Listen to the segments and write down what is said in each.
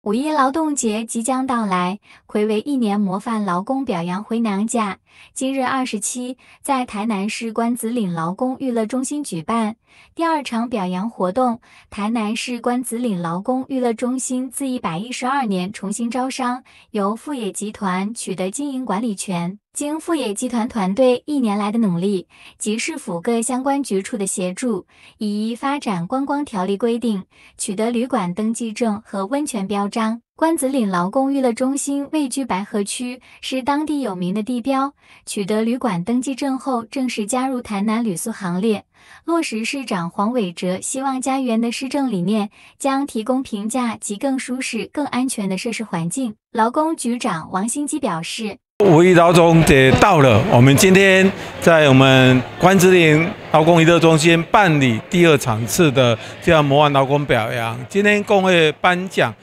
五一劳动节即将到来，睽违1年模范劳工表扬回娘假。今日27，在台南市关子岭劳工娱乐中心举办第2场表扬活动。台南市关子岭劳工娱乐中心自112年重新招商，由富野集团取得经营管理权。经富野集团团队1年来的努力及市府各相关局处的协助，以发展观光条例规定，取得旅馆登记证和温泉标章。关子岭劳工娱乐中心位居白河区，是当地有名的地标。取得旅馆登记证后，正式加入台南旅宿行列，落实市长黄伟哲希望家园的施政理念，将提供平价及更舒适、更安全的设施环境。劳工局长王兴基表示。 五一劳动节到了，我们今天在我们关子岭劳工娱乐中心办理第2场次的这样模范劳工表扬。今天共会颁奖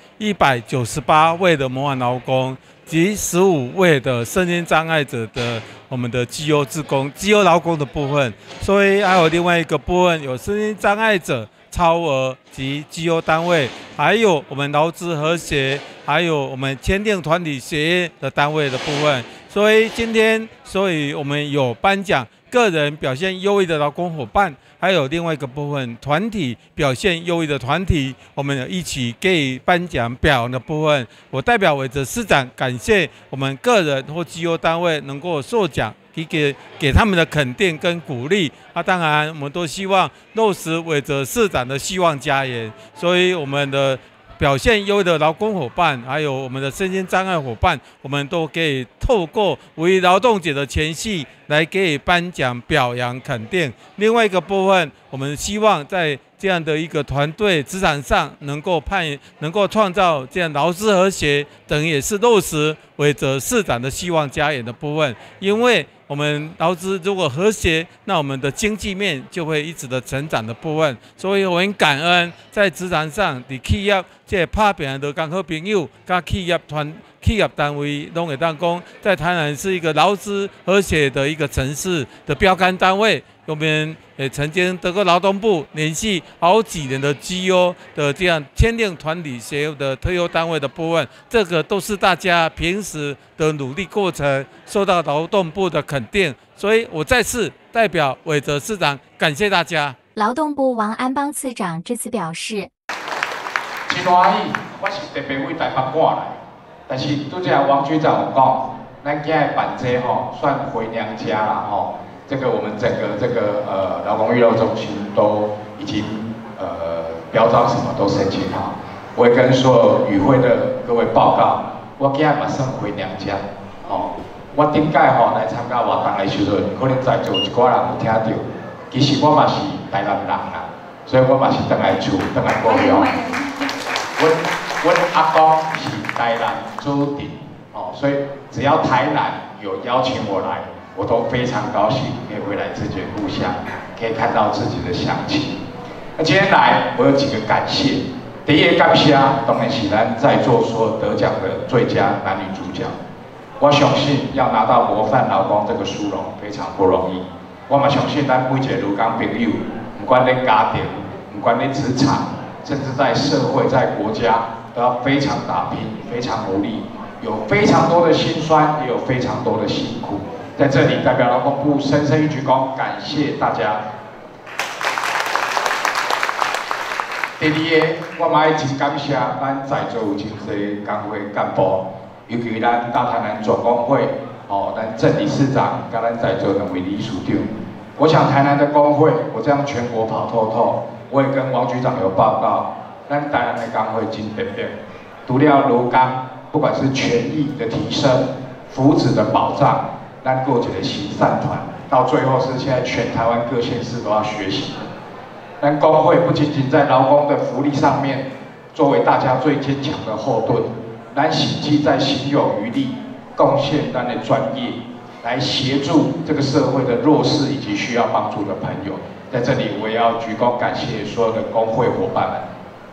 198位的模范劳工及15位的身心障碍者的我们的绩优志工、绩优劳工的部分，所以还有另外一个部分有身心障碍者超额及绩优单位，还有我们劳资和谐，还有我们签订团体协议的单位的部分。所以今天，我们有颁奖个人表现优异的劳工伙伴，还有另外一个部分团体表现优异的团体，我们一起给予颁奖表扬的部分。我代表伟哲市长感谢我们个人或绩优单位能够受奖。给他们的肯定跟鼓励当然我们都希望落实伟哲市长的希望家园，所以我们的表现优异的劳工伙伴，还有我们的身心障碍伙伴，我们都可以透过五一劳动节的前夕来给予颁奖表扬肯定。另外一个部分，我们希望在这样的一个团队职场上能够创造这样劳资和谐，等于也是落实伟哲市长的希望家园的部分。因为我们劳资如果和谐，那我们的经济面就会一直的成长的部分。所以我很感恩在职场上的企业这打拼的刚好朋友，跟企业单位都会当讲，在台南是一个劳资和谐的一个城市的标杆单位。我们也曾经得过劳动部连续好几年的绩优的这样签订团体协议的特优单位的部分，这个都是大家平时的努力过程，受到劳动部的肯定。所以我再次代表伟哲市长感谢大家。 劳动部王安邦次长致辞表示： 真欢喜，我是特别为台北赶来，但是拄则王局长有讲，咱今日办这算回娘家啦这个我们整个劳工娱乐中心都已经标章什么都申请好。我也跟所有与会的各位报告，我今日马上回娘家我顶届来参加活动的时阵，可能在座一寡人有听到，其实我嘛是台南人啦，所以我嘛是回来厝，回来故乡。我阿公是台南朱迪所以只要台南有邀请我来，我都非常高兴可以回来自己的故乡，可以看到自己的乡亲。那今天来，我有几个感谢。第一个感谢当然是咱在座所有得奖的最佳男女主角。我相信要拿到模范劳工这个殊荣非常不容易。我嘛相信咱每一个劳工朋友，不管在家庭，不管在职场，甚至在社会、在国家，都要非常打拼、非常努力，有非常多的辛酸，也有非常多的辛苦。在这里代表劳工部深深一鞠躬，感谢大家。第二个，我嘛要真感谢咱在座有真侪工会干部，尤其咱大台南总工会，咱郑理事长，跟咱在座2位理事长。我想台南的工会，我这样全国跑透透，我也跟王局长有报告，咱台南的工会真特别，除了劳工，不管是权益的提升、福祉的保障。咱过一个行善团，到最后是现在全台湾各县市都要学习。咱工会不仅仅在劳工的福利上面，作为大家最坚强的后盾，咱实际在行有余力，贡献咱的专业，来协助这个社会的弱势以及需要帮助的朋友。在这里，我也要鞠躬感谢所有的工会伙伴们。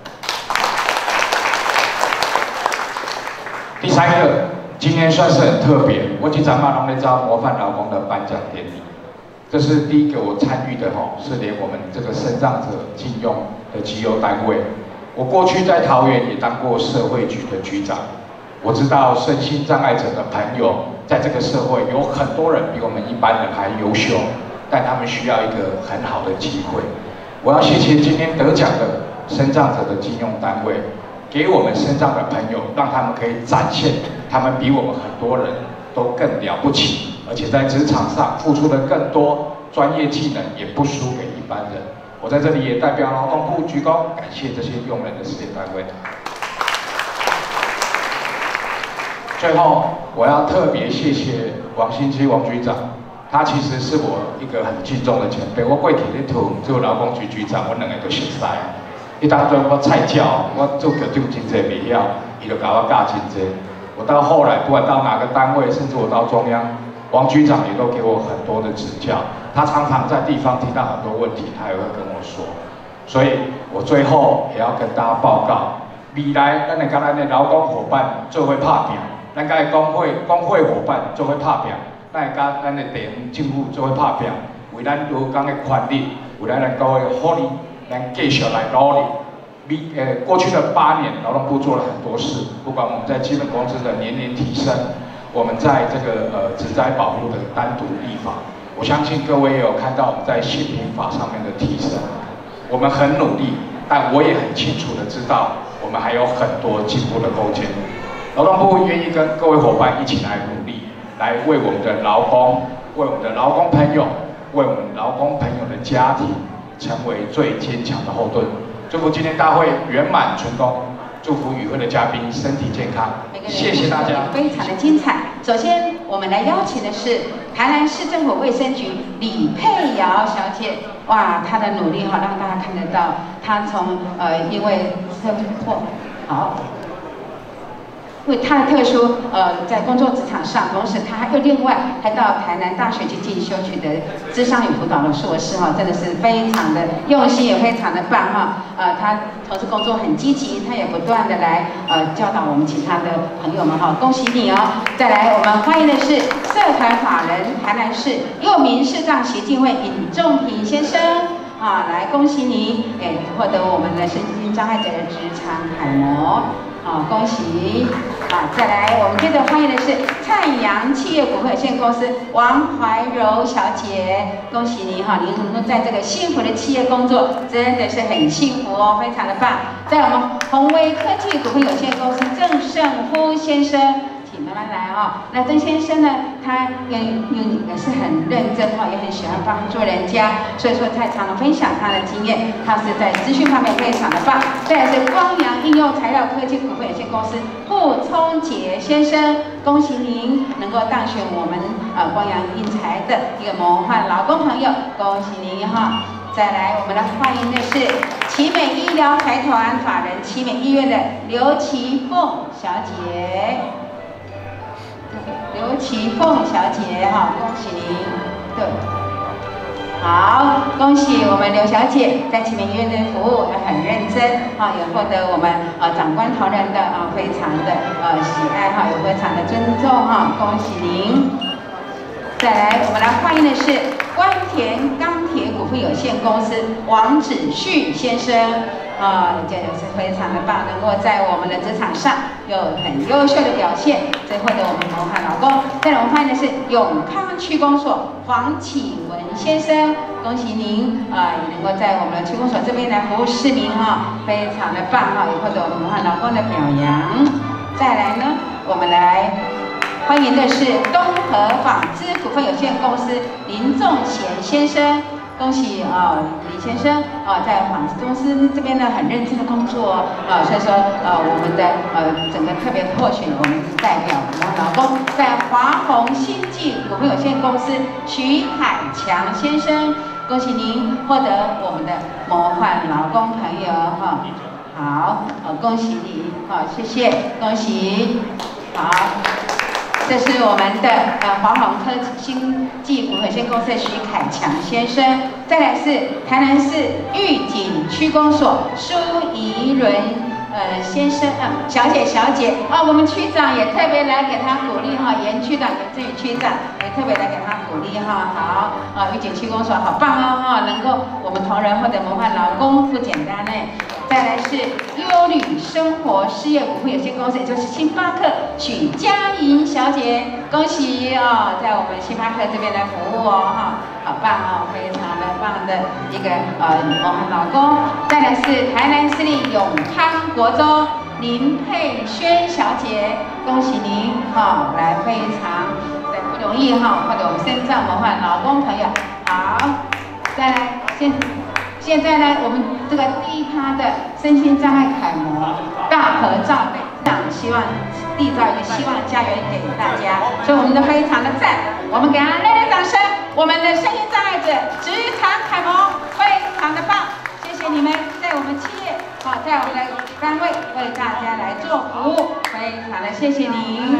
第三个。今天算是很特别，我今早马龙在招模范劳工的颁奖典礼，这是第一个我参与的是连我们这个身障者禁用的绩优单位， 我过去在桃园也当过社会局的局长，我知道身心障碍者的朋友在这个社会有很多人比我们一般人还优秀，但他们需要一个很好的机会。我要谢谢今天得奖的身障者的金用单位，给我们身障的朋友，让他们可以展现他们比我们很多人都更了不起，而且在职场上付出的更多，专业技能也不输给一般人。我在这里也代表劳动部鞠躬，感谢这些用人的事业单位。最后，我要特别谢谢王新基王局长，他其实是我一个很敬重的前辈。我过去咧做劳工局局长，我两个都熟悉。伊当初我菜鸟，我做局长真济袂晓，伊就教我教真济。我到后来，不管到哪个单位，甚至我到中央，王局长也都给我很多的指教。他常常在地方听到很多问题，他也会跟我说。所以我最后也要跟大家报告，未来咱会跟咱的劳工伙伴做伙拍拼，咱甲工会伙伴做伙拍拼，咱会甲咱的地方政府做伙拍拼，为咱劳工的权利，为咱各位福利，咱继续来努力。过去的8年，劳动部做了很多事，不管我们在基本工资的年年提升，我们在这个职灾保护的单独立法。我相信各位也有看到我们在性平法上面的提升，我们很努力，但我也很清楚的知道，我们还有很多进步的空间。劳动部愿意跟各位伙伴一起来努力，来为我们的劳工、为我们的劳工朋友、为我们劳工朋友的家庭，成为最坚强的后盾。祝福今天大会圆满成功，祝福与会的嘉宾身体健康，谢谢大家。 非常的精彩。首先，我们来邀请的是台南市政府卫生局李佩瑶小姐。哇，她的努力哈，让大家看得到，她从因为好。为他的特殊在工作职场上，同时他又另外还到台南大学去进修，取得諮商与辅导的硕士哈，真的是非常的用心，也非常的棒哈。他从事工作很积极，他也不断的来教导我们其他的朋友们哈，恭喜你哦！再来，我们欢迎的是社团法人台南市幼民视障协进会尹仲平先生啊，来恭喜你获得我们的身心障碍者的职场楷模。恭喜！再来，我们接着欢迎的是灿阳企业股份有限公司王怀柔小姐，恭喜您哈！您能够在这个幸福的企业工作，真的是很幸福哦，非常的棒。在我们宏威科技股份有限公司郑胜夫先生。请慢慢来哦。那郑先生呢，他也是很认真哈，也很喜欢帮助人家，所以说他常常分享他的经验。他是在资讯方面非常的棒。再来是光阳应用材料科技股份有限公司傅聪杰先生，恭喜您能够当选我们光阳应材的一个模范劳工朋友，恭喜您哈。再来，我们来欢迎的是奇美医疗财团法人奇美医院的刘奇凤小姐。刘奇凤小姐哈，恭喜您！对，好，恭喜我们刘小姐在奇美医院的服务也很认真哈，也获得我们长官同仁的非常的喜爱哈，也非常的尊重哈，恭喜您！再来，我们来欢迎的是关田钢铁股份有限公司王子旭先生。这也是非常的棒，能够在我们的职场上有很优秀的表现，这获得我们模范劳工。再来，我们欢迎的是永康区公所黄启文先生，恭喜您也能够在我们的区公所这边来服务市民哈，非常的棒哈，也获得我们模范劳工的表扬。再来呢，我们来欢迎的是东和纺织股份有限公司林仲贤先生。恭喜李先生在纺织公司这边呢很认真的工作所以说我们的整个特别获选我们代表我们劳工，在华宏新纪股份有限公司徐海强先生，恭喜您获得我们的模范劳工朋友哈。好，恭喜你谢谢，恭喜，好。这是我们的华宏科新纪股份有限公司的徐凯强先生，再来是台南市玉井区公所苏怡伦先生小姐我们区长也特别来给他鼓励哈，严区长严正宇区长也特别来给他鼓励哈。好玉井区公所好棒哦能够我们同仁获得模范劳工不简单呢。 再来是优旅生活事业股份有限公司，也就是星巴克许佳莹小姐，恭喜哦，在我们星巴克这边来服务哦，哈，好棒哦，非常的棒的一个我们老公。再来是台南市立永康国中林佩萱小姐，恭喜您哈，来非常的不容易哈，或者我们身障文化老公朋友，好，再来现在呢，我们这个第一趴的身心障碍楷模大合照，希望缔造一个希望的家园给大家，所以我们都非常的赞，我们给他热烈掌声。我们的身心障碍者职场楷模非常的棒，谢谢你们在我们企业好，在我们的单位为大家来做服务，非常的谢谢您。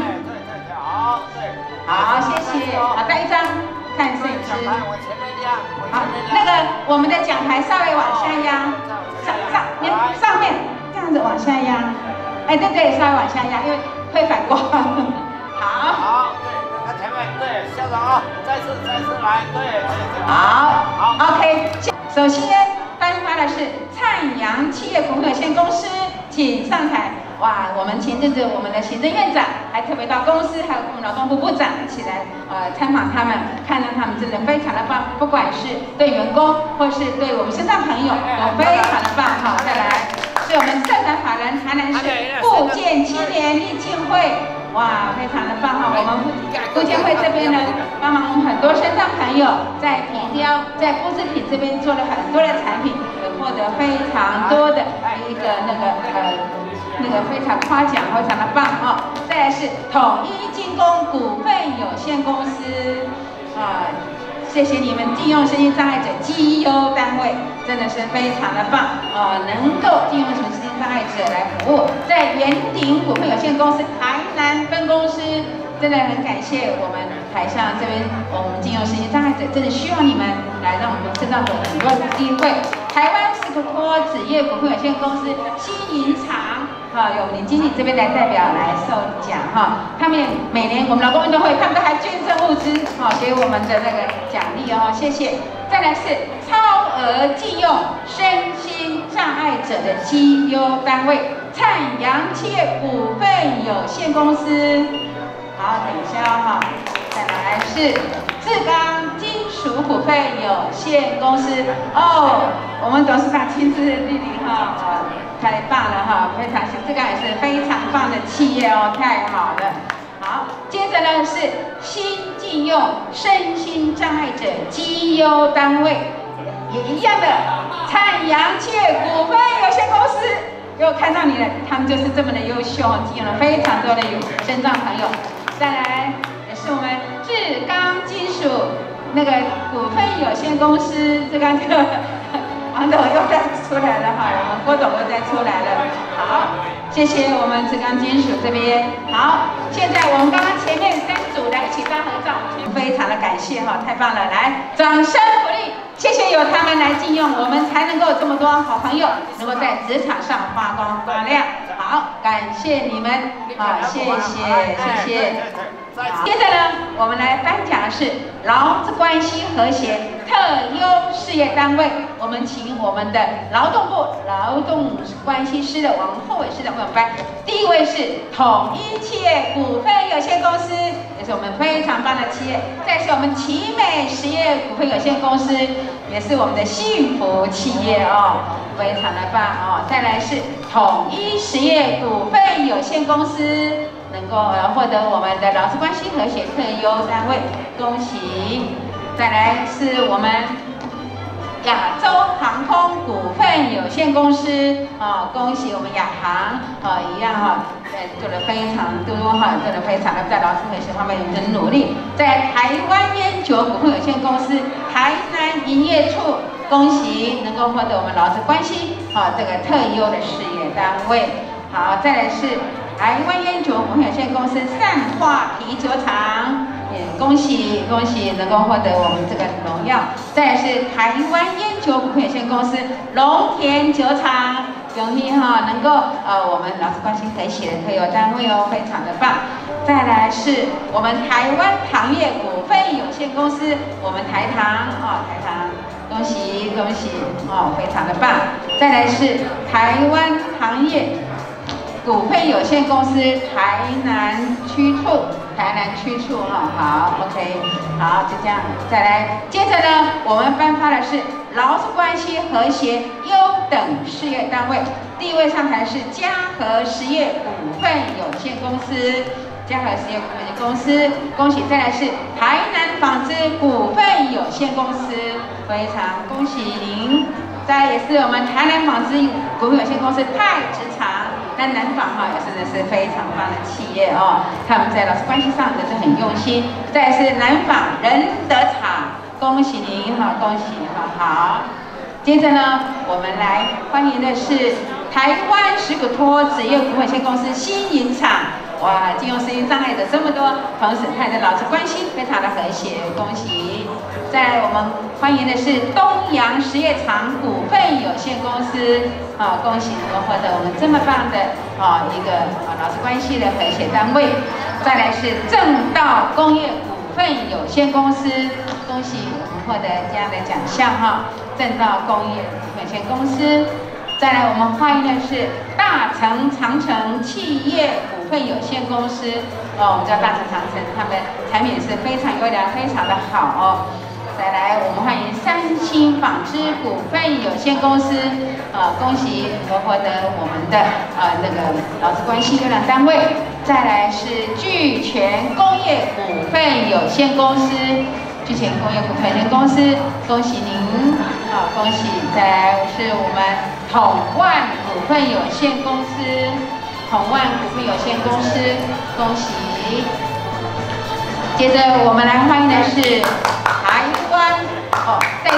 好，谢谢。好，再一张，看摄影师。好，那个我们的讲台稍微往下压，上面这样子往下压。哎，对，稍微往下压，因为会反光。好，对，看前面，对，校长啊，再次来，对。好 ，OK。首先颁发的是灿阳企业股份有限公司，请上台。哇，我们前阵子我们的行政院长还特别到公司，还有我们劳动部部长一起来参访他们，看到他们真的非常的棒，不管是对员工或是对我们身障朋友都非常的棒哈。再来是我们社团法人台南市复健青年励进会，哇，非常的棒哈。我们复健会这边呢，帮忙我们很多身障朋友在皮雕、在肤质品这边做了很多的产品，也获得非常多的一个那个非常夸奖，非常的棒哦。再来是统一精工股份有限公司，谢谢你们聘用身心障碍者绩优单位，真的是非常的棒能够聘用身心障碍者来服务。在圆鼎股份有限公司台南分公司，真的很感谢我们台上这边我们聘用身心障碍者，真的需要你们来让我们身障者很多的机会。台湾斯科托纸业股份有限公司新营厂。有林经理这边来代表来受奖哈，他们每年我们劳工运动会，他们都还捐赠物资给我们的那个奖励哦，谢谢。再来是超额寄用身心障碍者的绩优单位灿阳企业股份有限公司，好，等一下哈。再来是志刚金属股份有限公司哦，我们董事长亲自莅临哈。太棒了哈，非常这个也是非常棒的企业哦，太好了。好，接着呢是新进用身心障碍者绩优单位，也一样的灿阳企业股份有限公司，又看到你了，他们就是这么的优秀，进用了非常多的身障朋友。再来也是我们志刚金属那个股份有限公司，志刚这个。王董又再出来了哈，我们郭董又再出来了。好，谢谢我们志刚金属这边。好，现在我们刚刚前面3组来一起大合照，非常的感谢哈，太棒了！来，掌声鼓励，谢谢有他们来进用，我们才能够有这么多好朋友能够在职场上发光发亮。好，感谢你们，好，谢谢。接着呢，我们来颁奖的是劳资关系和谐特优事业单位。我们请我们的劳动部劳动关系司的王厚伟司长为我们颁。第一位是统一企业股份有限公司，也是我们非常棒的企业。再是我们奇美实业股份有限公司，也是我们的幸福企业哦，非常的棒哦。再来是统一实业股份有限公司。能够获得我们的劳资关系和谐特优单位，恭喜！再来是我们亚洲航空股份有限公司恭喜我们亚航一样做得非常多做得非常的在劳资和谐方面很努力。在台湾烟酒股份有限公司台南营业处，恭喜能够获得我们劳资关系这个特优的事业单位。好，再来是台湾烟酒股份有限公司善化啤酒厂，也恭喜能够获得我们这个荣耀。再来是台湾烟酒股份有限公司龙田酒厂，恭喜能够我们劳资关系和谐的特优单位哦，非常的棒。再来是我们台湾糖业股份有限公司，我们台糖台糖，恭喜非常的棒。 再来是台湾糖业股份有限公司台南区处哈，好 ，OK， 好，就这样，再来，接着呢，我们颁发的是劳资关系和谐优等事业单位，第一位上台是嘉禾实业股份有限公司。嘉禾实业股份有限公司，恭喜！再来是台南纺织股份有限公司，非常恭喜您。再来也是我们台南纺织股份有限公司太职场，那南纺哈也真的是非常棒的企业哦，他们在劳资关系上也是很用心。再来是南纺仁德厂，恭喜您哈，恭喜哈，好。接着呢，我们来欢迎的是台湾石骨托纸业股份有限公司新营厂。哇，金融适应障碍者这么多，同时他的劳资关系非常的和谐，恭喜！再来，我们欢迎的是东洋实业厂股份有限公司，啊，恭喜能够获得我们这么棒的一个劳资关系的和谐单位。再来是正道工业股份有限公司，恭喜我们获得这样的奖项哈，正道工业股份有限公司。再来，我们欢迎的是大成长城企业股份有限公司。我们叫大成长城，他们产品是非常优良，非常的好哦。再来，我们欢迎三星纺织股份有限公司。恭喜能够获得我们的那个劳资关系优良单位。再来是聚全工业股份有限公司。聚全工业股份有限公司，恭喜您！恭喜！再来是我们统万股份有限公司，统万股份有限公司，恭喜！接着我们来欢迎的是台湾，再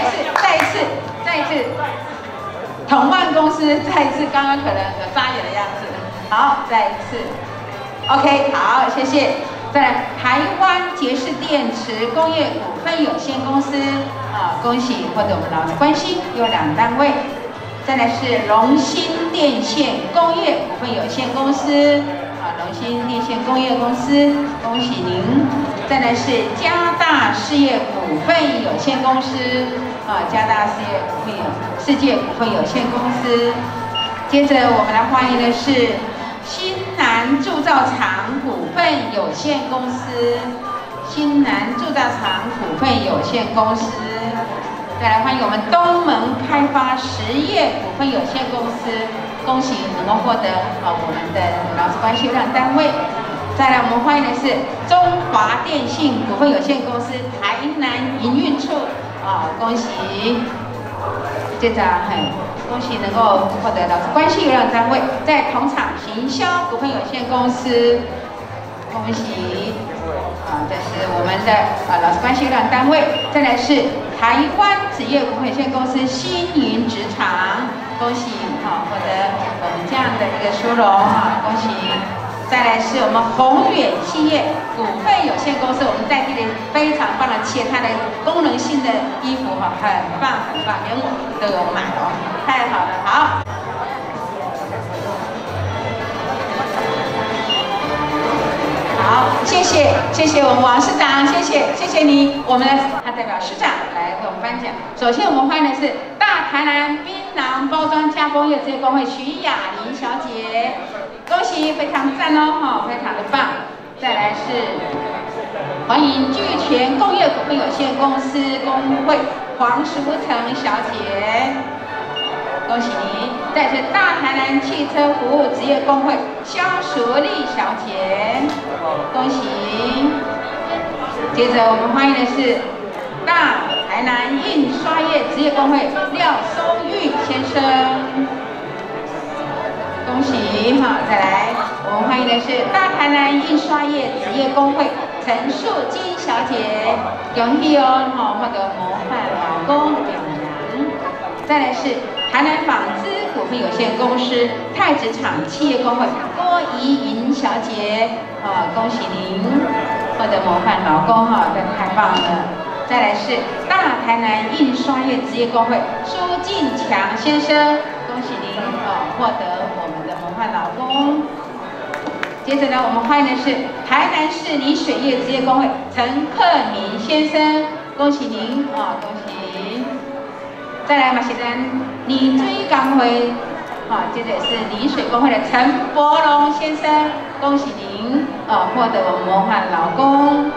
次，统万公司再一次，刚刚可能有眨眼的样子，好，再一次 ，OK， 好，谢谢。再来，台湾杰士电池工业股份有限公司，恭喜获得我们劳资关系优良单位。再来是龙兴电线工业股份有限公司，龙兴电线工业公司，恭喜您。再来是嘉大事业股份有限公司，嘉大事业股份世界股份有限公司。接着我们来欢迎的是新南铸造厂股份有限公司，新南铸造厂股份有限公司。再来欢迎我们东门开发实业股份有限公司，恭喜能够获得我们的劳资关系优良单位。再来我们欢迎的是中华电信股份有限公司台南营运处，恭喜！接着恭喜能够获得劳资关系优良单位，在同厂行销股份有限公司，恭喜！这是我们的劳资关系优良单位。再来是台湾纸业股份有限公司新营职场，恭喜获得我们这样的一个殊荣恭喜！再来是我们宏远企业股份有限公司，我们在地的非常棒的企业，它的功能性的衣服很棒，连我都有买哦，太好了，好。好，谢谢我们王市长，谢谢你，我们他代表市长来为我们颁奖。首先我们欢迎的是大台南槟榔包装加工业职业工会徐雅玲小姐。恭喜，非常赞哦，非常的棒。再来是欢迎聚全工业股份有限公司工会黄淑成小姐，恭喜您。再来是大台南汽车服务职业工会肖淑丽小姐，恭喜。接着我们欢迎的是大台南印刷业职业工会廖松玉先生。恭喜再来，我们欢迎的是大台南印刷业职业工会陈素金小姐，恭喜哦，获得模范劳工的表扬。再来是台南纺织股份有限公司太子厂企业工会郭怡莹小姐，恭喜您获得模范劳工这太棒了。再来是大台南印刷业职业工会苏进强先生，恭喜您获得我们的模范劳工。接着呢，我们欢迎的是台南市泥水业职业工会陈克明先生，恭喜您恭喜！再来嘛，是咱泥水工会，接着是泥水工会的陈伯龙先生，恭喜您获得我们模范劳工。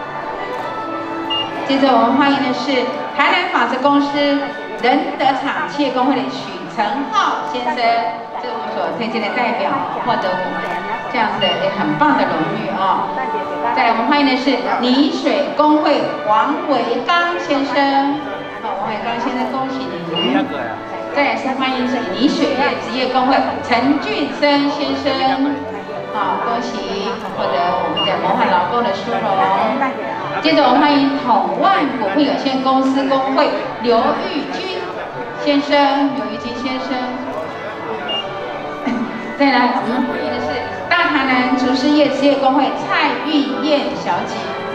接着我们欢迎的是台南纺织公司仁德厂企业工会的许成浩先生，这是我们所推荐的代表，获得我们这样的很棒的荣誉啊。再来，我们欢迎的是泥水工会王维刚先生，王维刚先生，恭喜您。再来是欢迎是泥水业职业工会陈俊生先生，恭喜获得我们的模范劳工的殊荣。接着我们欢迎统万股份有限公司工会刘玉军先生，刘玉军先生。再来，我们欢迎的是大台南厨师业职业工会蔡玉燕小姐。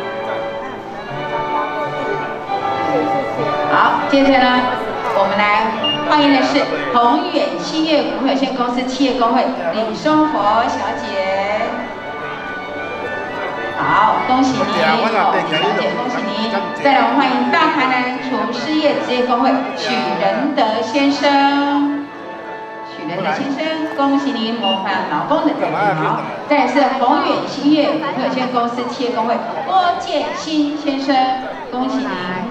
好，接着呢，我们来欢迎的是宏远兴业股份有限公司企业工会李松佛小姐。好，恭喜您，小姐，恭喜您！再来，我们欢迎大台南厨师业职业工会许仁德先生。许仁德先生，恭喜您模范劳工的代表。再来是宏远兴业股份有限公司企业工会郭建新先生，恭喜您。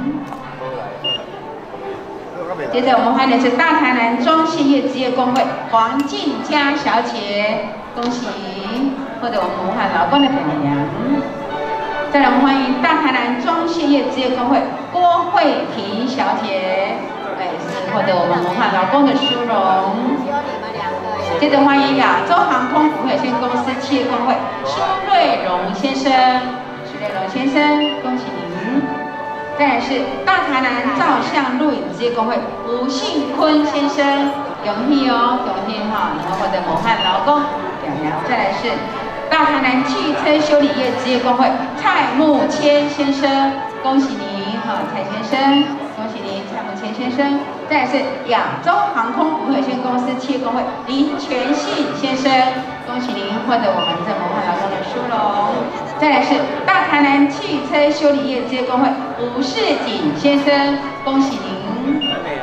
接着我们欢迎的是大台南装卸业职业工会黄静佳小姐，恭喜获得我们模范劳工的表扬。再来，我们欢迎大台南装卸业职业工会郭慧萍小姐，是获得我们模范劳工的殊荣。接着欢迎亚洲航空股份有限公司企业工会苏瑞荣先生，苏瑞荣先生，恭喜您。再来是大台南照相录影职业工会吴信坤先生，荣幸哦，荣幸哈，你们获得模范劳工表扬。再来是大台南汽车修理业职业工会蔡木谦先生，恭喜您哈，蔡先生，恭喜您，蔡木谦先生。再来是亚洲航空股份有限公司企业工会林全信先生，恭喜您获得我们这模范劳工的殊荣。再来是大台南汽车修理业职业工会吴世锦先生，恭喜您。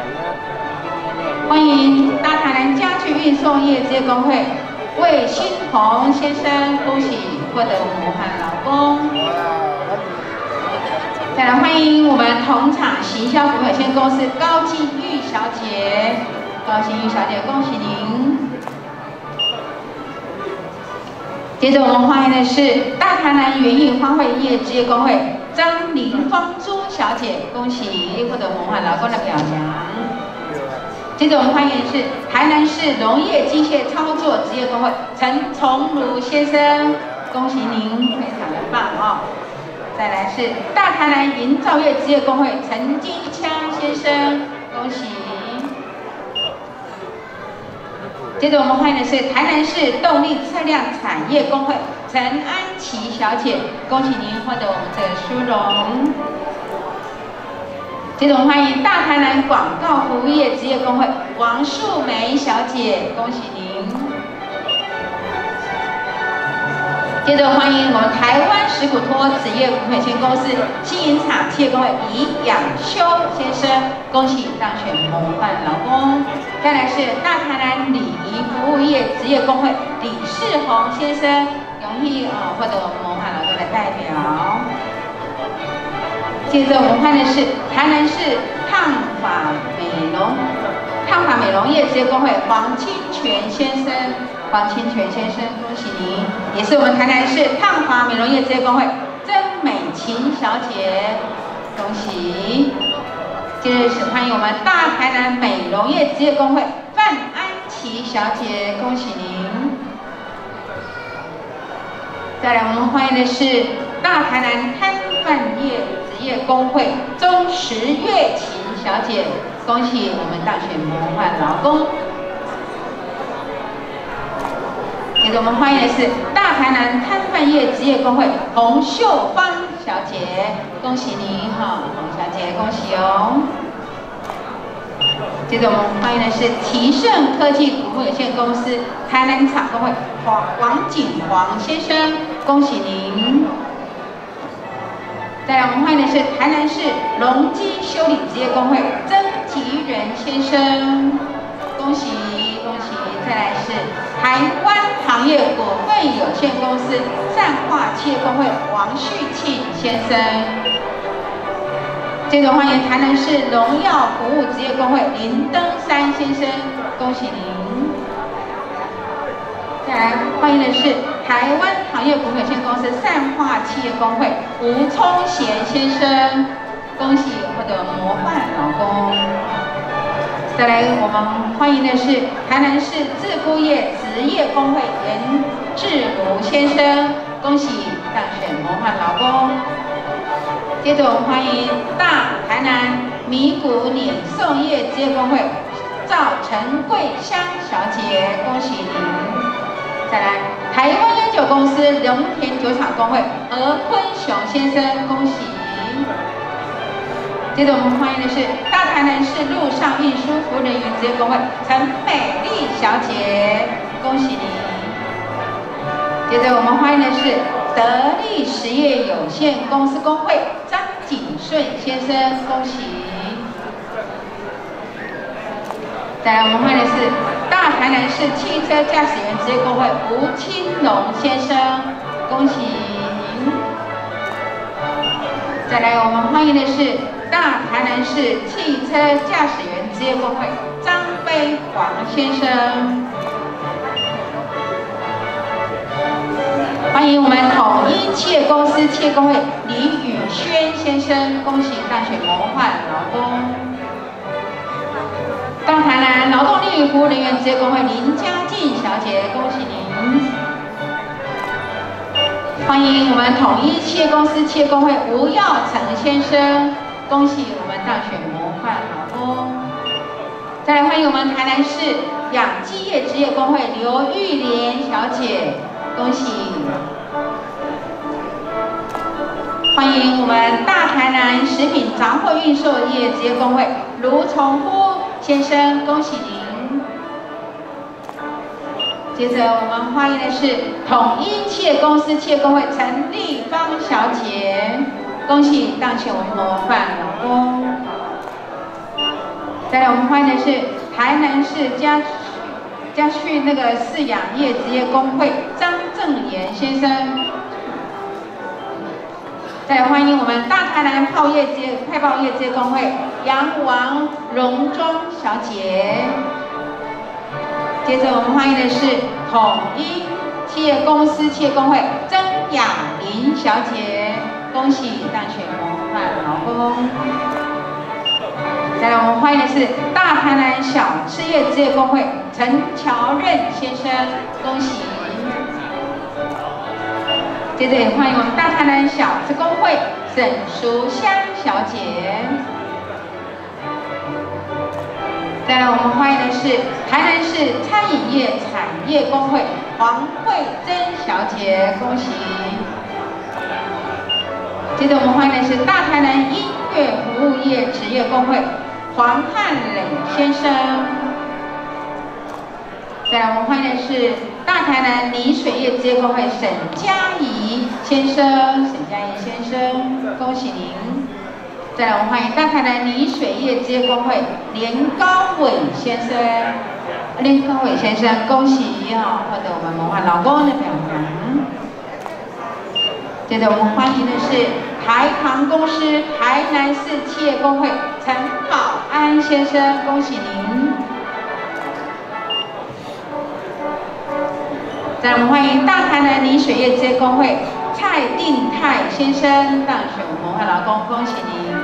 欢迎大台南家具运送业职业工会魏新鹏先生，恭喜获得模范劳工。再来欢迎我们同厂行销股份有限公司高金玉小姐，高金玉小姐，恭喜您。接着我们欢迎的是大台南园艺花卉业职业工会张玲芳珠小姐，恭喜获得模范劳工的表扬。接着我们欢迎的是台南市农业机械操作职业工会陈崇儒先生，恭喜您，非常的棒哦。再来是大台南营造业职业工会陈金枪先生，恭喜。接着我们欢迎的是台南市动力测量产业工会陈安琪小姐，恭喜您获得我们这个殊荣。接着我们欢迎大台南广告服务业职业工会王素梅小姐，恭喜您。接着欢迎我们台湾石骨托纸业股份有限公司新营厂企业工会李养修先生，恭喜当选模范劳工。再来是大台南礼仪服务业职业工会李世宏先生，荣幸获得我们模范劳工的代表。接着我们欢迎的是台南市烫发美容业职业工会黄清泉先生，黄清泉先生，恭喜您，也是我们台南市烫发美容业职业工会曾美琴小姐，恭喜。接着是欢迎我们大台南美容业职业工会范安琪小姐，恭喜您。再来我们欢迎的是大台南摊贩业职业工会钟石月琴小姐，恭喜我们当选模范劳工。接着我们欢迎的是大台南摊贩业职业工会洪秀芳小姐，恭喜您哈，洪小姐，恭喜哦。接着我们欢迎的是提盛科技股份有限公司台南厂工会王景煌先生，恭喜您。 再来，我们欢迎的是台南市隆基修理职业工会曾吉仁先生，恭喜恭喜！再来是台湾行业股份有限公司善化企业工会王旭庆先生。接着欢迎台南市荣耀服务职业工会林登山先生，恭喜您！再来欢迎的是台湾行业股份有限公司善化企业工会吴聪贤先生，恭喜获得模范劳工。再来，我们欢迎的是台南市自雇业职业工会严志如先生，恭喜当选模范劳工。接着，我们欢迎大台南米谷碾送业职业工会赵陈桂香小姐，恭喜您。再来，台湾烟酒公司龙田酒厂工会何坤雄先生，恭喜。接着我们欢迎的是大台南市路上运输服务人员职业工会陈美丽小姐，恭喜您。接着我们欢迎的是得力实业有限公司工会张景顺先生，恭喜。再来我们欢迎的是大台南市汽车驾驶员职业工会吴清龙先生，恭喜您。再来我们欢迎的是大台南市汽车驾驶员职业工会张飞黄先生，欢迎我们统一企业公司企业工会李宇轩先生，恭喜当选模范劳工。大台南劳动力服务人员职业工会林佳静小姐，恭喜您。欢迎我们统一企业公司企业工会吴耀成先生，恭喜我们当选模范劳工。再来欢迎我们台南市养鸡业职业工会刘玉莲小姐，恭喜。欢迎我们大台南食品杂货运售业职业工会卢崇夫先生，恭喜您。接着我们欢迎的是统一企业公司企业工会陈丽芳小姐，恭喜当选为模范劳工。再来我们欢迎的是台南市家畜那个饲养业职业工会张正言先生。再来欢迎我们大台南派报业职业工会杨王荣庄小姐。接着我们欢迎的是统一企业公司企业工会曾雅玲小姐，恭喜当选模范劳工。再来我们欢迎的是大台南小吃业职业工会陈乔任先生，恭喜。接着也欢迎我们大台南小吃工会沈淑香小姐。再来我们欢迎的是台南市餐饮业产业工会黄慧珍小姐，恭喜。接着我们欢迎的是大台南音乐服务业职业工会黄汉磊先生。再来我们欢迎的是大台南泥水业职业工会沈嘉怡先生，恭喜您。再来我们欢迎大台南泥水业职业工会连高伟先生，恭喜获得我们模范劳工的表扬。接着我们欢迎的是台航公司台南市企业工会陈宝安先生，恭喜您。再来我们欢迎大台南泥水业职业工会蔡定泰先生当选模范劳工，恭喜您。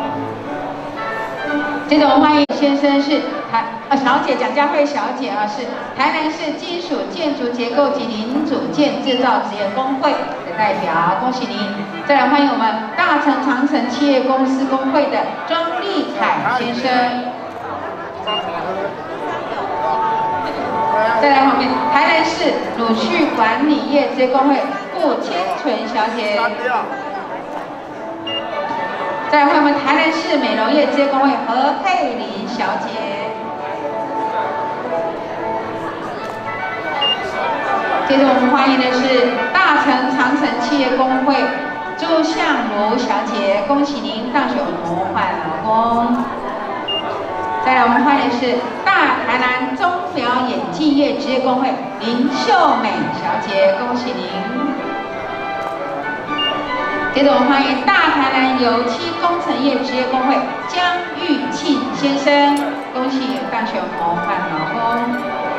接着我们欢迎先生是小姐蒋佳慧小姐是台南市金属建筑结构及零组件制造职业工会的代表，恭喜您。再来欢迎我们大成长城企业公司工会的庄立凯先生。再来后面台南市乳畜管理业职业工会顾千纯小姐。再来欢迎我们台南市美容业职业工会何佩玲小姐。接着我们欢迎的是大成长城企业工会朱苏相如小姐，恭喜您当选模范劳工。再来，我们欢迎的是大台南钟表演技业职业工会林秀美小姐，恭喜您。接着，我们欢迎大台南油漆工程业职业工会江玉庆先生，恭喜当选模范劳工。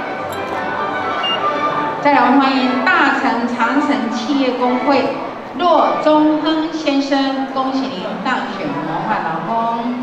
再来，我们欢迎大成长城企业工会骆中亨先生，恭喜您当选模范劳工。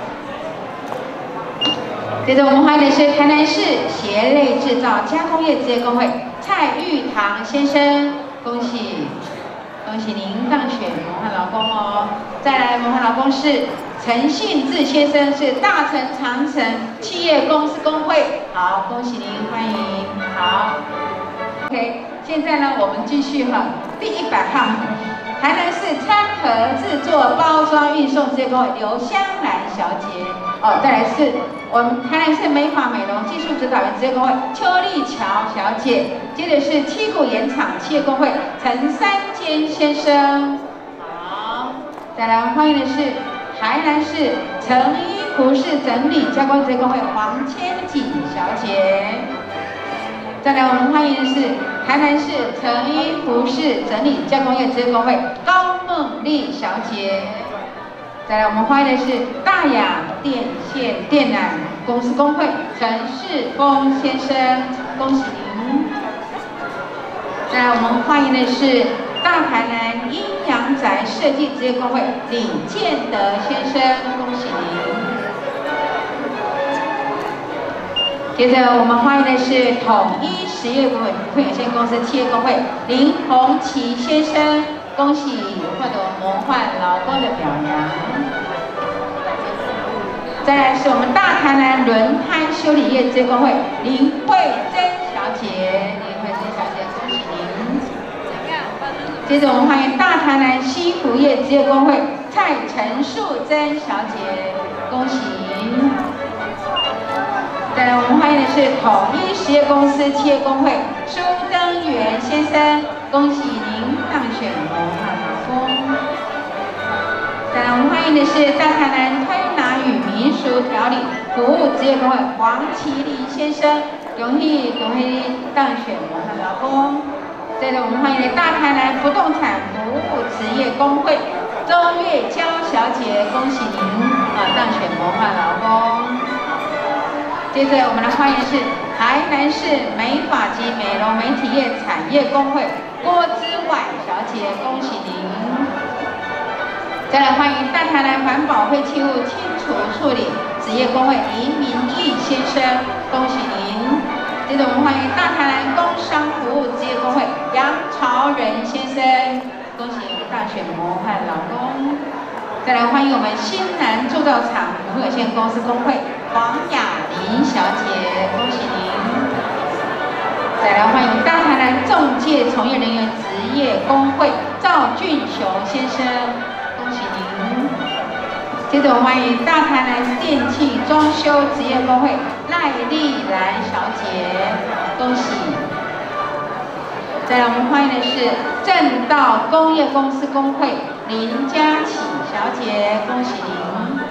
接着，我们欢迎的是台南市鞋类制造加工业职业工会蔡玉堂先生，恭喜您当选模范劳工哦。再来，模范劳工是陈信志先生，是大成长城企业公司工会，好，恭喜您，欢迎，好。OK， 现在呢，我们继续第100号，台南市餐盒制作包装运送职业工会刘香兰小姐。再来是我们台南市美发美容技术指导员职业工会邱丽乔小姐。接着是七股盐厂企业工会陈三坚先生。好，再来欢迎的是台南市成衣服饰整理加工职业工会黄千锦小姐。再来，我们欢迎的是台南市成衣服饰整理加工业职业工会高梦丽小姐。再来，我们欢迎的是大雅电线电缆公司工会陈世峰先生，恭喜您。再来，我们欢迎的是大台南阴阳宅设计职业工会李建德先生，恭喜您。接着，我们欢迎的是统一实业股份有限公司企业工会林宏奇先生，恭喜获得模范劳工的表扬。再来是我们大台南轮胎修理业职业工会林慧珍小姐，恭喜您。接着，我们欢迎大台南西服业职业工会蔡陈素贞小姐，恭喜您。再来，我们欢迎的是统一实业公司企业工会苏登元先生，恭喜您当选模范劳工。再来，我们欢迎的是大台南推拿与民俗调理服务职业工会黄麒麟先生，恭喜当选模范劳工。再来，我们欢迎的大台南不动产服务职业工会周月娇小姐，恭喜您当选模范劳工。接着，我们来欢迎的是台南市美发及美容美体业产业工会郭之婉小姐，恭喜您。再来欢迎大台南环保废弃物清除处理职业工会林明义先生，恭喜您。接着，我们欢迎大台南工商服务职业工会杨朝仁先生，恭喜当选模范劳工。再来欢迎我们新南铸造厂股份有限公司工会黄雅玲小姐，恭喜您。再来欢迎大台南仲介从业人员职业工会赵俊雄先生，恭喜您。接着我们欢迎大台南电器装修职业工会赖丽兰小姐，恭喜。再来我们欢迎的是正道工业公司工会林佳琪小姐，恭喜您。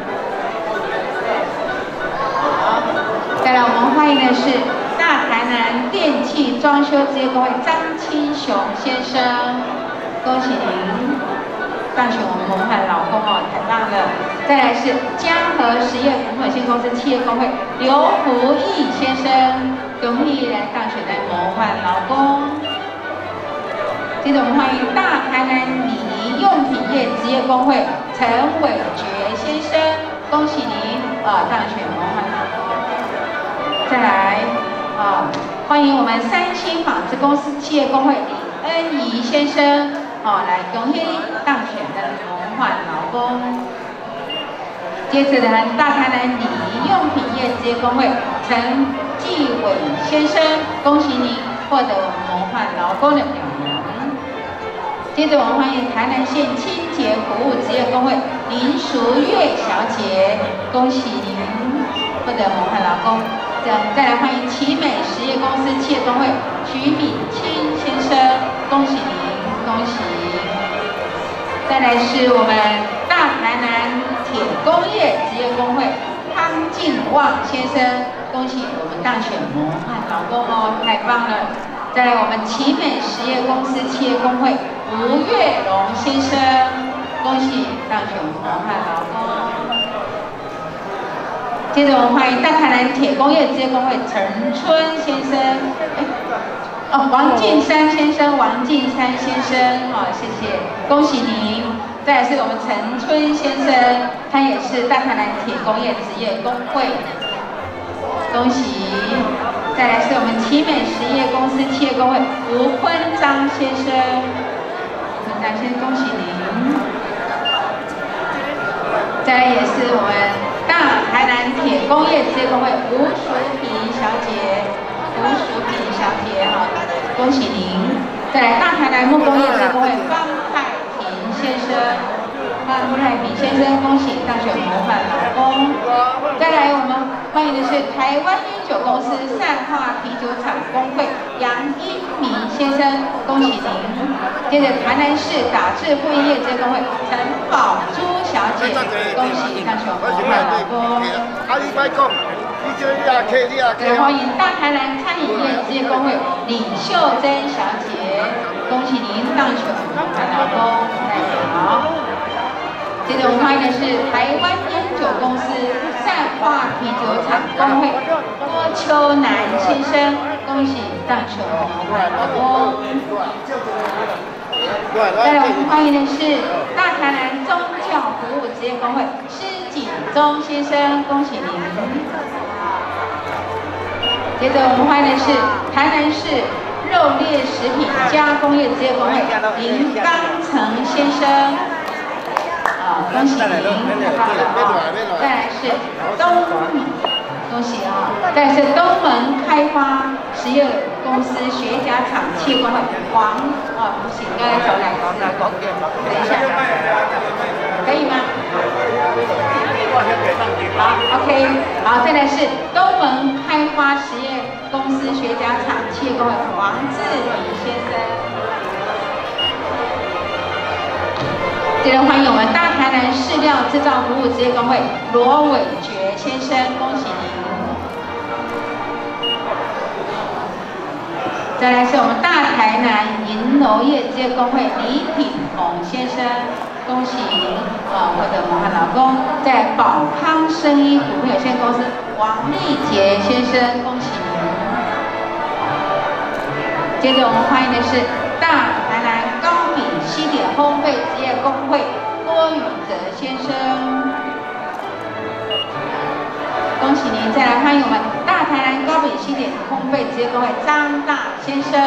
好，再来我们欢迎的是大台南电器装修职业工会张清雄先生，恭喜您当选我们模范劳工哦，太棒了。再来是嘉禾实业股份有限公司企业工会刘福义先生，恭喜来当选的模范劳工。接着我们欢迎大台南礼仪用品业职业工会陈伟觉先生，恭喜您当选模范劳工。再来欢迎我们三星纺织公司企业工会李恩仪先生来恭喜当选的模范劳工。接着呢，大台南礼仪用品业职业工会陈继伟先生，恭喜您获得我们模范劳工的表扬。接着我们欢迎台南县清洁服务职业工会林淑月小姐，恭喜您获得模范劳工。再来欢迎奇美实业公司企业工会徐敏清先生，恭喜您，恭喜。 再来是我们大台南铁工业职业工会康进旺先生，恭喜我们当选模范劳工哦，太棒了！再来我们奇美实业公司企业工会吴月龙先生，恭喜当选模范劳工。接着我们欢迎大台南铁工业职业工会陈春先生，王进山先生，谢谢，恭喜您。再来是我们陈春先生，他也是大台南铁工业职业工会，恭喜。再来是我们奇美实业公司企业工会吴坤章先生，恭喜您。再来也是我们大台南铁工业职业工会吴淑萍小姐，恭喜您。再来大台南木工业职业工会方太平先生，恭喜当选模范劳工。再来我们欢迎的是台湾烟酒公司善化啤酒厂工会杨一鸣先生，恭喜您。接着台南市打制复印业职业工会陈宝珠小姐，恭喜当选模范劳工。欢迎大台南餐饮业职业工会李秀珍小姐，恭喜您当选模范劳工，代表。接着我们欢迎的是台湾烟酒公司善化啤酒厂工会郭秋南先生，恭喜当选模范劳工。再来我们欢迎的是大台南宗教服务职业工会施景忠先生，恭喜您。接着我们欢迎的是台南市肉类食品加工业职业工会林刚成先生。恭喜您，再来是恭喜啊！再来是东门开发实业公司学甲厂企业工会不行，刚才走两个，等一下，可以吗？好 ，OK， 好，再来是东门开发实业公司学甲厂企业工会王志明先生。接着欢迎我们大台南饲料制造服务职业工会罗伟觉先生，恭喜您。再来是我们大台南银楼业职业工会李品宏先生，恭喜您获得模范劳工。在宝康生医股份有限公司王立杰先生，恭喜您。接着我们欢迎的是大台南高米西点烘焙职业工会郭宇哲先生，恭喜您！再来欢迎我们大台南高米西点烘焙职业工会张大先生，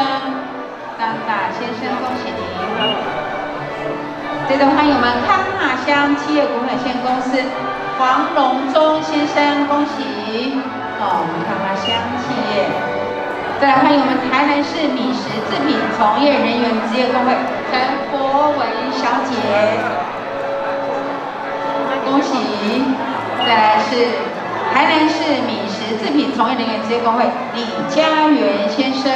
恭喜您！接着欢迎我们康纳香企业股份有限公司黄荣忠先生，恭喜！我们康纳香企业。再来欢迎我们台南市米食制品从业人员职业工会陈博文小姐，恭喜！再来是台南市米食制品从业人员职业工会李家元先生。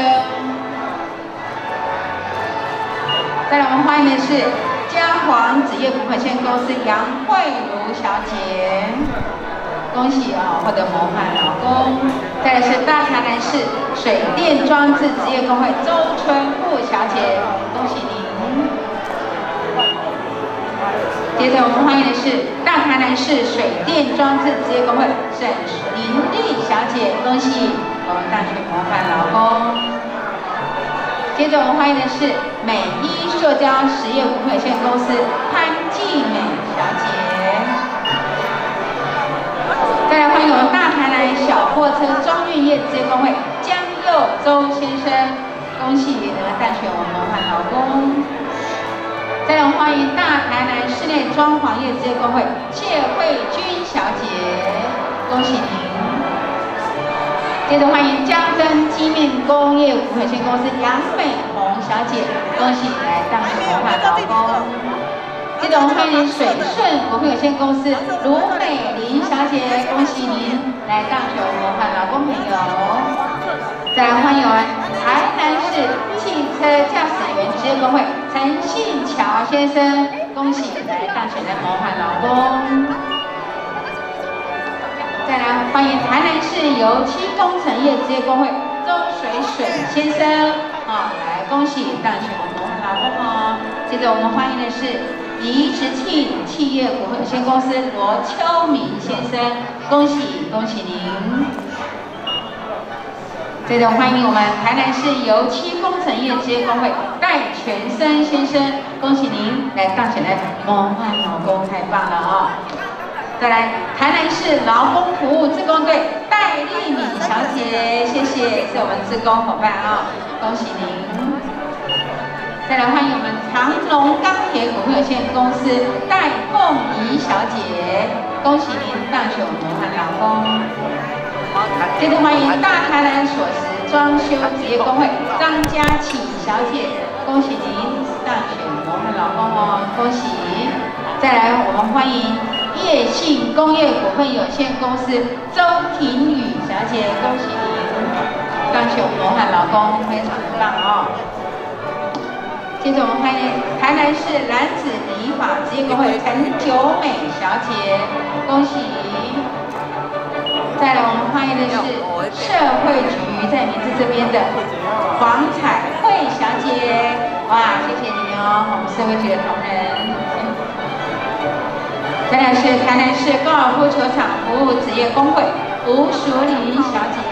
再来我们欢迎的是嘉煌纸业股份有限公司杨慧茹小姐，恭喜获得模范劳工。再来是大台南市水电装置职业工会周春富小姐，恭喜您。接着我们欢迎的是大台南市水电装置职业工会沈林丽小姐，恭喜我们当选模范劳工。接着我们欢迎的是美一塑胶实业股份有限公司潘继美小姐。再来欢迎我们大台南小货车装运业职业工会江佑洲先生，恭喜你们当选我们模范劳工。再来我们欢迎大台南室内装潢业职业工会谢慧君小姐，恭喜您。接着欢迎江灯机面工业股份有限公司杨美红小姐，恭喜来当选模范劳工。接着我们欢迎水顺股份有限公司卢美玲小姐，恭喜您来当选模范劳工朋友。再来欢迎我们台南市汽车驾驶员职业工会陈陈信桥先生，恭喜来当选的模范劳工。再来欢迎台南市油漆工程业职业工会周水水先生，来恭喜当选的模范劳工哦。接着我们欢迎的是宜直庆企业股份有限公司罗秋明先生，恭喜恭喜您。接着欢迎我们台南市油漆工程业职业工会戴全生先生，恭喜您来当选的模范劳工，太棒了哦！再来台南市劳工服务志工队戴丽敏小姐，谢谢，是我们志工伙伴啊，恭喜您。再来欢迎我们长隆钢铁股份有限公司戴凤仪小姐，恭喜您当选模范劳工。接着欢迎大台南锁石装修职业工会张佳琪小姐，恭喜您当选模范劳工哦，恭喜！再来我们欢迎叶信工业股份有限公司周婷宇小姐，恭喜您当选模范劳工，非常的棒哦。接着我们欢迎台南市男子理发职业工会陈九美小姐，恭喜！再来我们欢迎的是社会局在名字这边的黄彩慧小姐，哇，谢谢你哦，我们社会局的同仁。再来是台南市高尔夫球场服务职业工会吴淑玲小姐，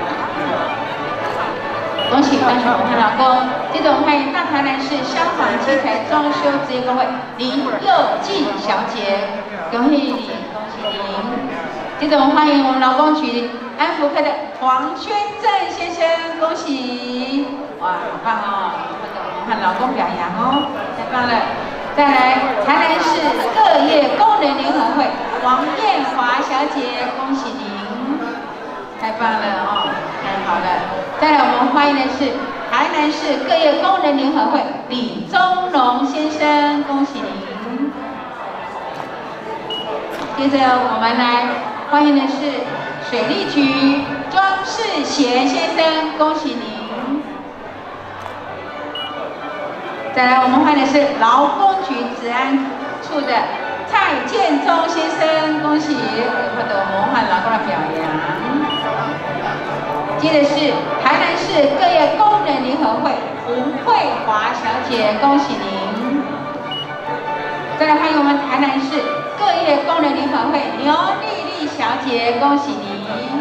恭喜当选模范劳工。接着我们欢迎大台南市消防器材装修职业工会林佑静小姐，恭喜你，恭喜您。接着我们欢迎我们劳工局安福科的黄宣正先生，恭喜！哇，好棒哦！模范劳工表扬哦，太棒了！再来，台南市各业工人联合会王艳华小姐，恭喜您！太棒了哦，太好了！再来，我们欢迎的是台南市各业工人联合会李宗龙先生，恭喜您！接着我们来欢迎的是水利局庄世贤先生，恭喜您！再来，我们欢迎的是劳工局治安处的蔡建忠先生，恭喜获得模范劳工的表扬。接着是台南市各业工人联合会吴慧华小姐，恭喜您！再来欢迎我们台南市各业工人联合会牛丽丽小姐，恭喜您！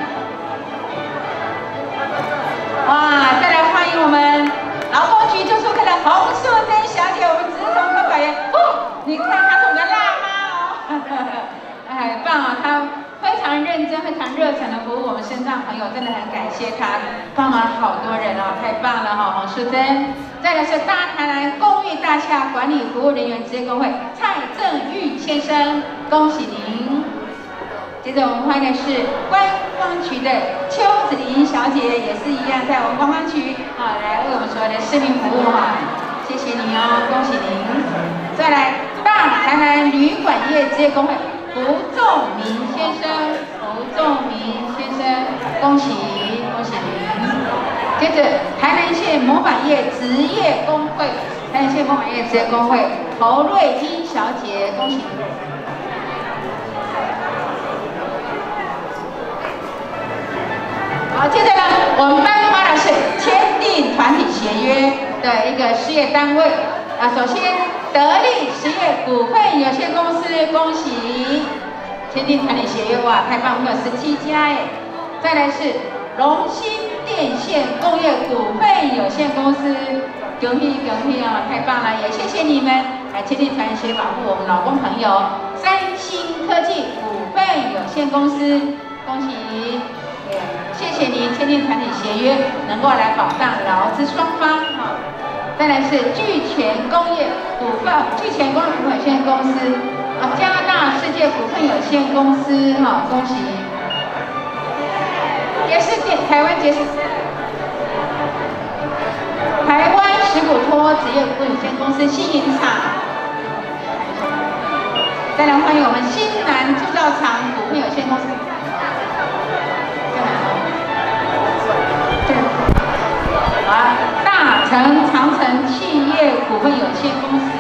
哇，再来欢迎我们劳工局住宿科的洪素珍小姐，我们职工科表扬。你看她是我们的辣妈哦，很棒啊！她非常认真、非常热忱的服务我们身障朋友，真的很感谢她，帮忙了好多人哦，太棒了哈！洪素珍。再来是大台南公寓大厦管理服务人员职业工会蔡正玉先生，恭喜您！接着我们欢迎的是观光局的邱子玲小姐，也是一样在我们观光局来为我们所有的市民服务哈，谢谢你哦，恭喜您！再来大台南旅馆业职业工会胡仲明先生，胡仲明先生，恭喜恭喜您！接着台南县模板业职业工会，台南县模板业职业工会侯瑞英小姐，恭喜您！好，接着呢，我们颁发的是签订团体协约的一个事业单位首先得力实业股份有限公司，恭喜签订团体协约，哇，太棒，我们有17家哎。再来是龙兴电线工业股份有限公司，恭喜恭喜哦，太棒了，也谢谢你们来签订团体协约保护我们劳工朋友。三星科技股份有限公司，恭喜。谢谢您签订团体协约，能够来保障劳资双方哈。再来是聚全工业股份有限公司加拿大世界股份有限公司哈，恭喜。也是台湾杰士台湾石骨托职业股份有限公司新营厂。再来欢迎我们新南铸造厂股份有限公司。大成长城企业股股份有限公司。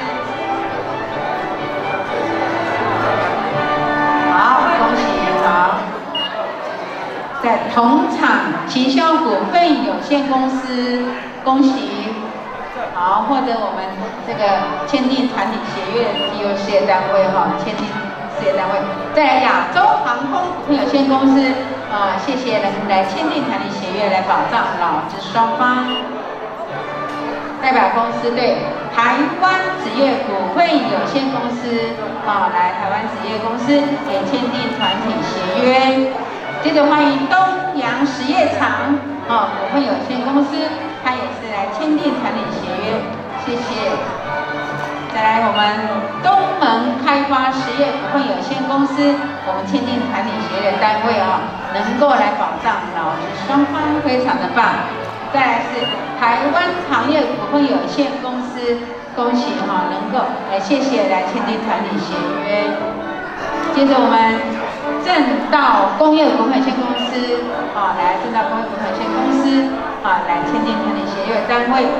好，恭喜好。在同厂行销股份有限公司，恭喜。好，获得我们这个签订团体协约的机构事业单位哈，签订事业单位。再来亚洲航空股份有限公司谢谢能来签订团体协约来保障劳资双方。代表公司对台湾纸业股份有限公司来台湾纸业公司也签订团体协约。接着欢迎东洋实业厂股份有限公司，它也是来签订团体协约，谢谢。再来我们东门开发实业股份有限公司，我们签订团体协约的单位能够来保障劳资双方，非常的棒。再来是台湾行业股份有限公司，恭喜能够谢谢来签订团体协约。接着我们正道工业股份有限公司来正道工业股份有限公司来签订团体协约的单位。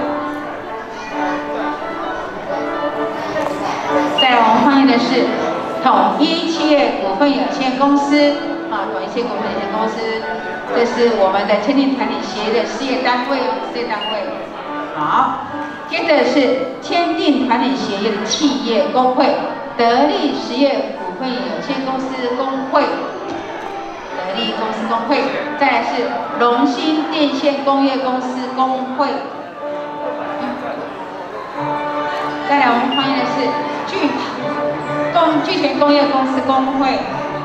再来我们欢迎的是统一企业股份有限公司统一企业股份有限公司，这是我们的签订团体协约的事业单位事业单位。好，接着是签订团体协约的企业工会，得力实业股份有限公司工会，得力公司工会。再来是龙兴电线工业公司工会。再来我们欢迎的是聚全工业公司工会。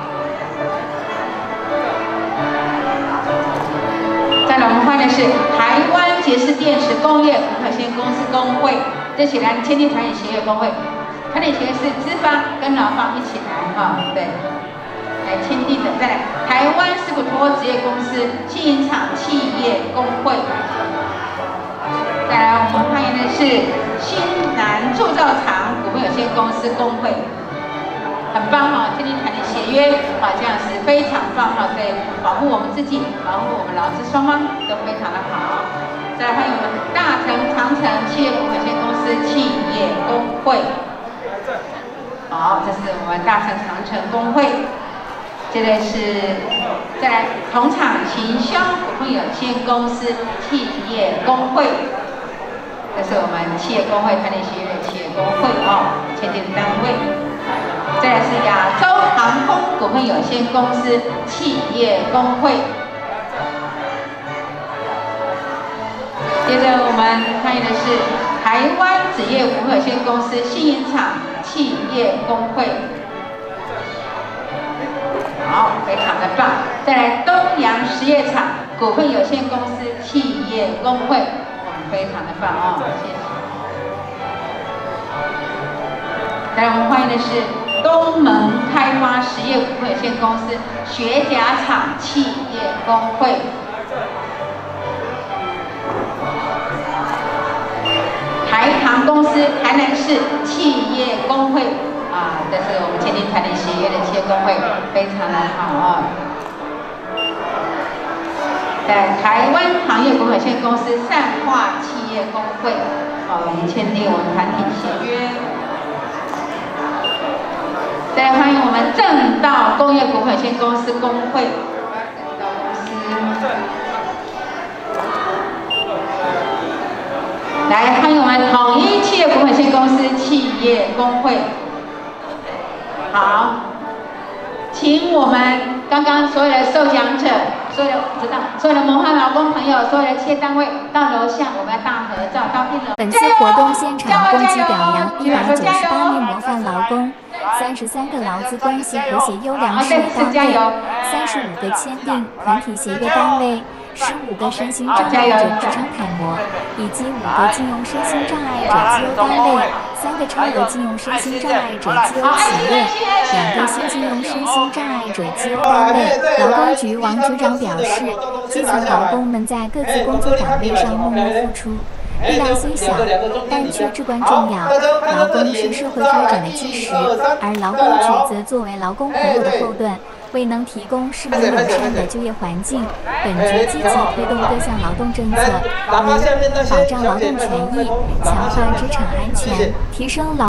再来我们欢迎的是台湾杰士电池工业股份有限公司工会，这起来签订团体协约工会。团体协约是资方跟劳方一起来对，来签订的。再来台湾斯普托职业公司新营厂企业工会。再来我们欢迎的是新南铸造厂股份有限公司工会，很棒签订团体协约这样是非常棒对，保护我们自己，保护我们劳资双方都非常的好。再来欢迎我们大成长城企业股份有限公司企业工会。好，这是我们大成长城工会。接着是再来同厂行销股份有限公司企业工会，这是我们企业工会团体协约的企业工会签订的单位。再来是亚洲航空股份有限公司企业工会。接着我们欢迎的是台湾纸业股份有限公司新营厂企业工会。好，非常的棒。再来东洋实业厂股份有限公司企业工会，非常的棒谢谢。再来我们欢迎的是东门开发实业股份有限公司学甲厂企业工会。台航公司台南市企业工会这是我们签订团体协约的企业工会，非常的好在台湾行业股份有限公司善化企业工会我们签订我们团体协约。再来欢迎我们正道工业股份有限公司工会，正道公司。来欢迎我们统一企业股份有限公司企业工会。好，请我们刚刚所有的受奖者、所有的模范劳工朋友、所有的企业单位到楼下，我们要大合照到1楼。 本次活动现场共计表扬198名模范劳工，33个劳资关系和谐优良事业单位，35个签订团体协约单位，15个身心障碍者职场楷模，以及5个金融身心障碍者绩优单位，3个超额金融身心障碍者绩优企业，2个新金融身心障碍者绩优单位。劳工局王局长表示，基层劳工们在各自工作岗位上默默付出，力量虽小，但却至关重要。劳工是社会发展的基石，而劳工局则作为劳工朋友的后盾， 未能提供适宜友善的就业环境，本局积极推动各项劳动政策，如保障劳动权益、强化职场安全、提升劳